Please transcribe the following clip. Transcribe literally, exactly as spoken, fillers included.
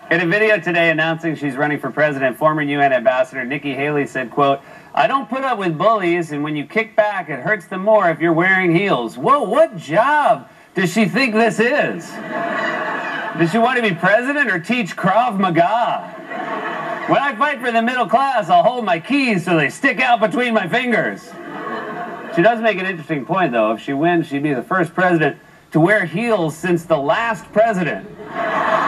In a video today announcing she's running for president, former U N Ambassador Nikki Haley said, quote, "I don't put up with bullies, and when you kick back, it hurts them more if you're wearing heels." Whoa, what job does she think this is? Does she want to be president or teach Krav Maga? When I fight for the middle class, I'll hold my keys so they stick out between my fingers. She does make an interesting point, though. If she wins, she'd be the first president to wear heels since the last president.